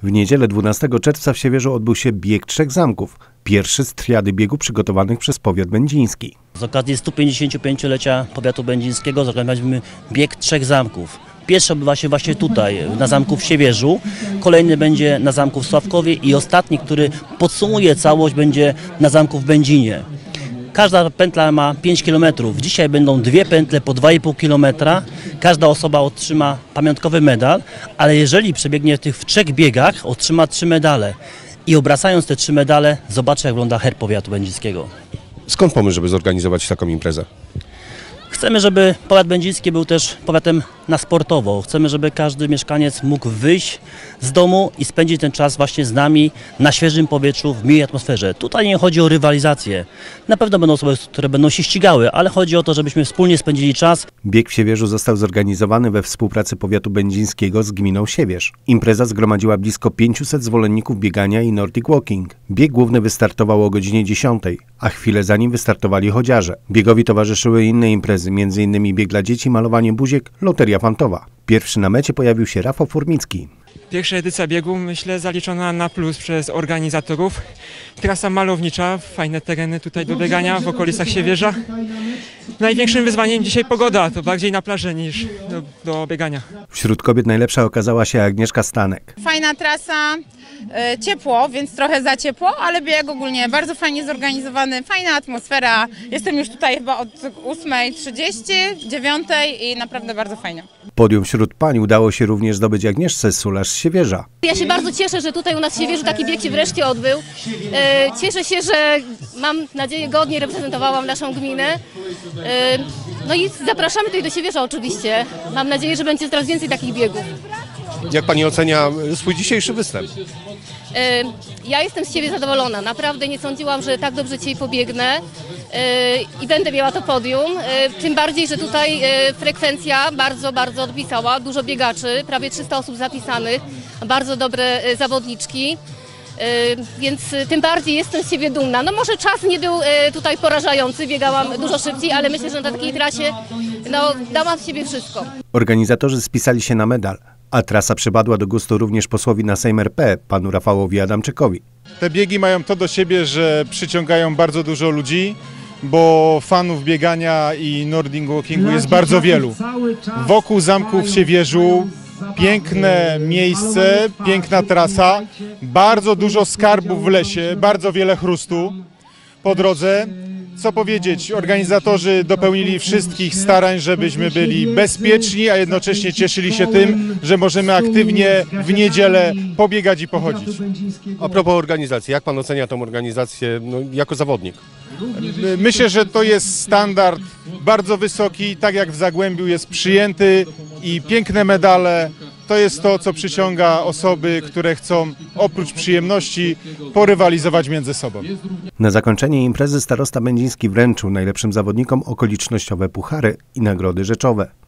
W niedzielę 12 czerwca w Siewierzu odbył się bieg trzech zamków. Pierwszy z triady biegu przygotowanych przez powiat będziński. Z okazji 155-lecia powiatu będzińskiego zorganizowaliśmy bieg trzech zamków. Pierwszy odbywa się właśnie tutaj, na zamku w Siewierzu, kolejny będzie na zamku w Sławkowie i ostatni, który podsumuje całość, będzie na zamku w Będzinie. Każda pętla ma 5 km. Dzisiaj będą dwie pętle po 2,5 km. Każda osoba otrzyma pamiątkowy medal, ale jeżeli przebiegnie w trzech biegach, otrzyma 3 medale. I obracając te 3 medale, zobaczy, jak wygląda herb powiatu będzińskiego. Skąd pomysł, żeby zorganizować taką imprezę? Chcemy, żeby powiat będziński był też powiatem na sportowo. Chcemy, żeby każdy mieszkaniec mógł wyjść z domu i spędzić ten czas właśnie z nami na świeżym powietrzu, w miłej atmosferze. Tutaj nie chodzi o rywalizację. Na pewno będą osoby, które będą się ścigały, ale chodzi o to, żebyśmy wspólnie spędzili czas. Bieg w Siewierzu został zorganizowany we współpracy powiatu będzińskiego z gminą Siewierz. Impreza zgromadziła blisko 500 zwolenników biegania i Nordic Walking. Bieg główny wystartował o godzinie 10, a chwilę zanim wystartowali chodziarze. Biegowi towarzyszyły inne imprezy, m.in. bieg dla dzieci, malowanie buziek, loteria fantowa. Pierwszy na mecie pojawił się Rafał Furmicki. Pierwsza edycja biegu, myślę, zaliczona na plus przez organizatorów. Trasa malownicza, fajne tereny tutaj do biegania w okolicach Siewierza. Największym wyzwaniem dzisiaj pogoda, to bardziej na plaży niż do biegania. Wśród kobiet najlepsza okazała się Agnieszka Stanek. Fajna trasa, ciepło, więc trochę za ciepło, ale bieg ogólnie bardzo fajnie zorganizowany, fajna atmosfera. Jestem już tutaj chyba od 8:30, 9 i naprawdę bardzo fajnie. Podium wśród pań udało się również zdobyć Agnieszce Sulasz z Siewierza. Ja się bardzo cieszę, że tutaj u nas w Siewierzu taki bieg się wreszcie odbył. Cieszę się, że mam nadzieję godnie reprezentowałam naszą gminę. No i zapraszamy tutaj do Siewierza oczywiście. Mam nadzieję, że będzie coraz więcej takich biegów. Jak pani ocenia swój dzisiejszy występ? Ja jestem z siebie zadowolona. Naprawdę nie sądziłam, że tak dobrze dzisiaj pobiegnę i będę miała to podium. Tym bardziej, że tutaj frekwencja bardzo odpisała. Dużo biegaczy, prawie 300 osób zapisanych, bardzo dobre zawodniczki. Więc tym bardziej jestem z siebie dumna. No może czas nie był tutaj porażający, biegałam dużo szybciej, ale myślę, że na takiej trasie dałam z siebie wszystko. Organizatorzy spisali się na medal, a trasa przypadła do gustu również posłowi na Sejm RP, panu Rafałowi Adamczykowi. Te biegi mają to do siebie, że przyciągają bardzo dużo ludzi, bo fanów biegania i Nordic Walkingu jest bardzo wielu. Wokół zamku w Siewierzu piękne miejsce, piękna trasa, bardzo dużo skarbów w lesie, bardzo wiele chrustu po drodze. Co powiedzieć, organizatorzy dopełnili wszystkich starań, żebyśmy byli bezpieczni, a jednocześnie cieszyli się tym, że możemy aktywnie w niedzielę pobiegać i pochodzić. A propos organizacji, jak pan ocenia tę organizację jako zawodnik? Myślę, że to jest standard bardzo wysoki, tak jak w Zagłębiu jest przyjęty i piękne medale. To jest to, co przyciąga osoby, które chcą oprócz przyjemności porywalizować między sobą. Na zakończenie imprezy starosta będziński wręczył najlepszym zawodnikom okolicznościowe puchary i nagrody rzeczowe.